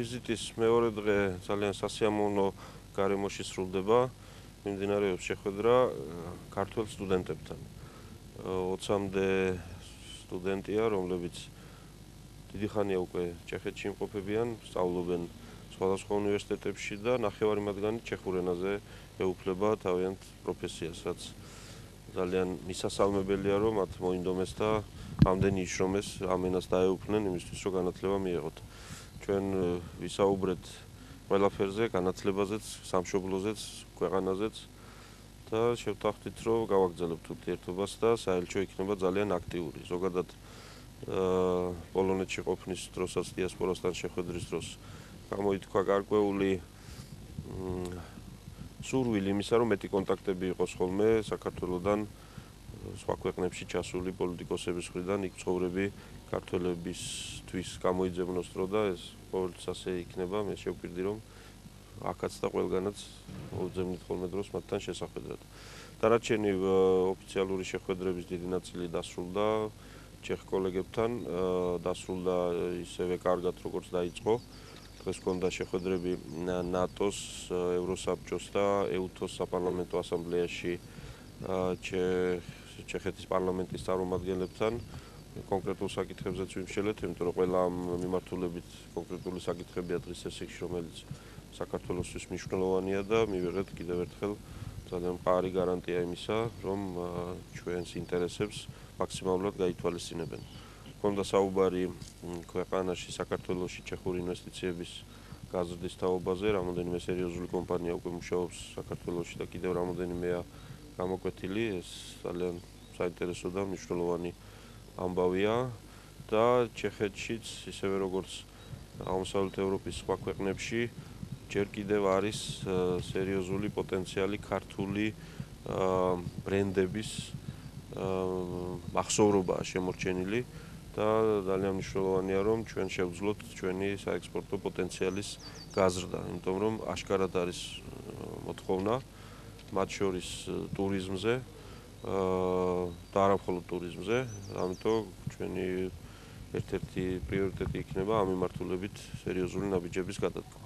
ვიზიტის მეორე დღე ძალიან სასიამოვნო გარემოში სრულდება. მიმდინარეობს შეხვედრა ქართველ სტუდენტებთან. 20-მდე სტუდენტია, რომლებიც დიდი ხანია უკვე ჩეხეთში იმყოფებიან, სწავლობენ სხვადასხვა უნივერსიტეტებში და ნახევარი მათგანი ჩეხურ ენაზე ეუფლება თავიანთ პროფესიას, რაც ძალიან მისასალმებელია, რომ მათ მოინდომეს და ამდენი იშრომეს ამ ენას დაეუფლნენ იმისთვის, რომ განათლება მიეღოთ. ჩვენ ვისაუბრეთ ყველაფერზე, განათლებაზეც, სამშობლოზეც, ქვეყანაზეც და შევთანხმდით, რომ გავაგრძელებთ ურთიერთობას და საელჩო იქნება ძალიან აქტიური. ზოგადად პოლონეთში ყოფნის დროსაც დიასპორასთან შეხვედრის დროს გამოითქვა გარკვეული სურვილი იმისა, რომ მეტი კონტაქტები იყოს ხოლმე საქართველოსთან სხვა ქვეყნებში ჩასული პოლიტიკოსების მხრიდან, იქ ცხოვრები ქართველებისთვის გამოიძებნოს დრო და ეს ყოველთვის ასე იქნება. მე შევკვირდი, რომ აქაც და ყველგანაც მოვძებნით ხოლმე დროს მათთან შესახვედრად. დანარჩენი ოფიციალური შეხვედრების დიდი ნაწილი დასრულდა ჩეხ კოლეგებთან, დასრულდა ისევე კარგად, როგორც დაიწყო. დღეს ჰქონდა შეხვედრები ნატოს, ევროსაბჭოს და ეუთოს საპარლამენტო ასამბლეაში ჩეხეთის პარლამენტის წარმომადგენლებთან. კონკრეტულ საკითხებზეც ვიმსჯელეთ, იმიტომ რომ ყველა ამ მიმართულებით კონკრეტული საკითხებია დღის სესიაში, რომელიც საქართველოსთვის მნიშვნელოვანია და მივიღეთ კიდევ ერთხელ ძალიან მყარი გარანტია იმისა, რომ ჩვენს ინტერესებს მაქსიმალურად გაითვალისწინებენ. ჰქონდა საუბარი ქვეყანაში, საქართველოში ჩეხური ინვესტიციების გაზრდის თაობაზე, რამოდენიმე სერიოზული კომპანია უკვე მუშაობს საქართველოში და კიდევ რამოდენიმეა გამოკვეთილი, ეს ძალიან საინტერესო და მნიშვნელოვანი ამბავია და ჩეხეთშიც, ისევე როგორც აღმოსავლეთ ევროპის სხვა ქვეყნებში, ჯერ კიდევ არის სერიოზული პოტენციალი ქართული ბრენდების მახსოვრობაა შემორჩენილი და ძალიან მნიშვნელოვანია, რომ ჩვენ შევძლოთ ჩვენი საექსპორტო პოტენციალის გაზრდა, იმიტომ რომ აშკარად არის მოთხოვნა მათ შორის ტურიზმზე და არა მხოლოდ ტურიზმზე, ამიტომ ჩვენი ერთ-ერთი პრიორიტეტი იქნება ამ მიმართულებით სერიოზული ნაბიჯების გადადგმა.